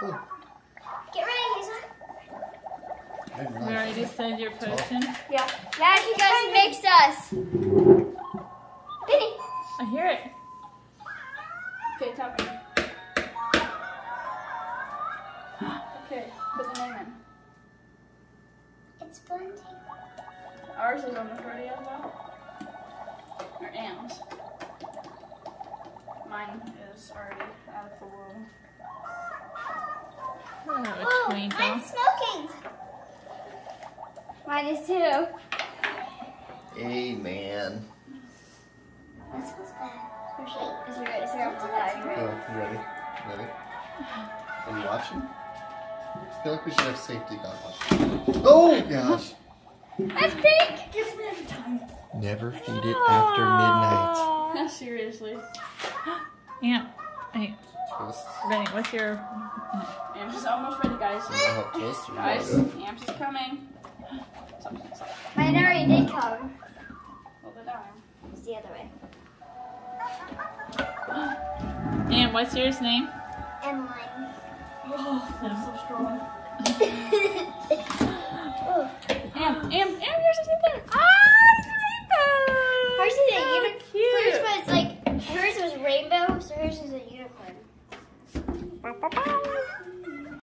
Oh. Get ready, Hazel. You already said your potion? Yeah. Yeah, you guys mix us. Benny. I hear it. Okay, tell me. Okay, put the name in. It's blending. Ours is almost ready as well. Or Am's. Mine is already out of the womb. Oh, a Oh, twinkle. mine's smoking. Mine is too. Amen. That smells bad. Especially as we go to syrup to that. Oh, you ready? Ready? Are you watching? I feel like we should have safety goggles. Oh gosh! That's pink. Gives me every time. Never feed it after midnight. Seriously. Yeah. Hey, Twist. Benny, what's your... Am's is almost ready, guys. Help twist. Guys, Am's is coming. Mine already did come. Hold it down. It's the other way. And what's yours name? Emmeline. Oh, that's so strong. Oh. Am, yours is in there.